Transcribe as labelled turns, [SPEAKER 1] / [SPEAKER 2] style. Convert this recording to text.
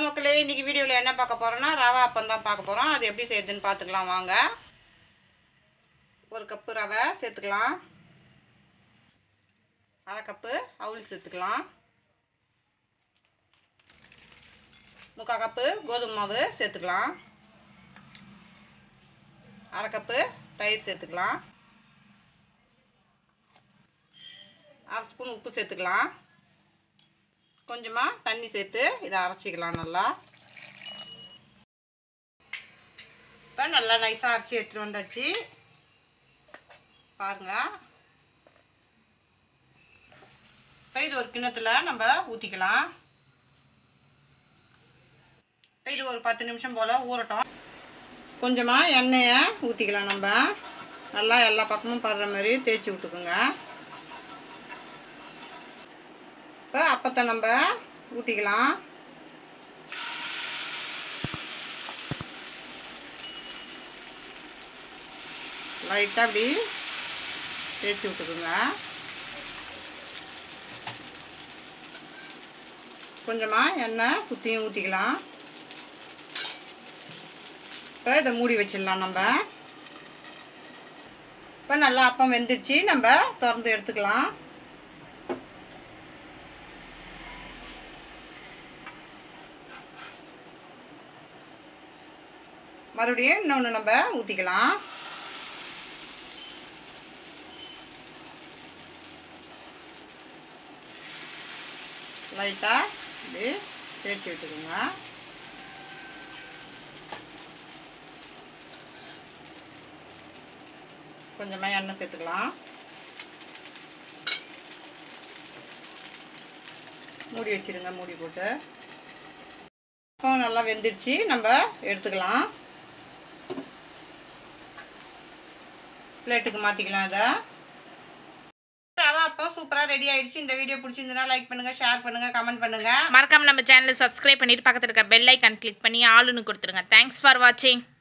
[SPEAKER 1] மக்களே, இன்னைக்கு வீடியோவில் என்ன பார்க்க போகிறோன்னா ரவா அப்பம் தான் பார்க்க போகிறோம். அது எப்படி செய்யுதுன்னு பார்த்துக்கலாம் வாங்க. ஒரு கப்பு ரவை சேர்த்துக்கலாம். அரை கப்பு அவுள் சேர்த்துக்கலாம். 3/4 கப்பு கோதுமை மாவு சேர்த்துக்கலாம். அரை கப்பு தயிர் சேர்த்துக்கலாம். அரை ஸ்பூன் உப்பு சேர்த்துக்கலாம். கொஞ்சமாக தண்ணி சேர்த்து இதை அரைச்சிக்கலாம் நல்லா. இப்போ நல்லா நைஸாக அரைச்சி எடுத்துகிட்டு வந்தாச்சு பாருங்கள். இப்போ இது ஒரு கிண்ணத்தில் நம்ம ஊற்றிக்கலாம். இப்போ இது ஒரு 10 நிமிஷம் போல் ஊறட்டும். கொஞ்சமாக எண்ணெயை ஊற்றிக்கலாம். நம்ம நல்லா எல்லா பக்கமும் படுற மாதிரி தேய்ச்சி விட்டுக்குங்க. இப்போ அப்பத்தை நம்ம ஊற்றிக்கலாம். லைட்டாக அப்படி தேய்ச்சி விட்டுக்குங்க. கொஞ்சமாக எண்ணெய் சுற்றியும் ஊற்றிக்கலாம். இப்போ இதை மூடி வச்சிடலாம் நம்ம. இப்போ நல்லா அப்பம் வெந்துடுச்சு. நம்ம திறந்து எடுத்துக்கலாம். மறுபடியும் இன்னொன்று நம்ம ஊற்றிக்கலாம். லைட்டாக இப்படி தேய்ச்சி விட்டுக்குங்க. கொஞ்சமாக எண்ணெய் சேர்த்துக்கலாம். மூடி வச்சிடுங்க. மூடி போட்டு இப்போ நல்லா வெந்துடுச்சு. நம்ம எடுத்துக்கலாம். பிளேட்டுக்கு மாற்றிக்கலாம். இதை ரவா அப்பம் சூப்பராக ரெடி ஆகிடுச்சு. இந்த வீடியோ பிடிச்சிருந்ததுன்னா லைக் பண்ணுங்கள், ஷேர் பண்ணுங்கள், கமெண்ட் பண்ணுங்கள்.
[SPEAKER 2] மறக்காமல் நம்ம சேனலை சப்ஸ்கிரைப் பண்ணிவிட்டு பக்கத்தில் இருக்க பெல் ஐக்கான் கிளிக் பண்ணி ஆளுன்னு கொடுத்துருங்க. தேங்க்ஸ் ஃபார் வாட்சிங்.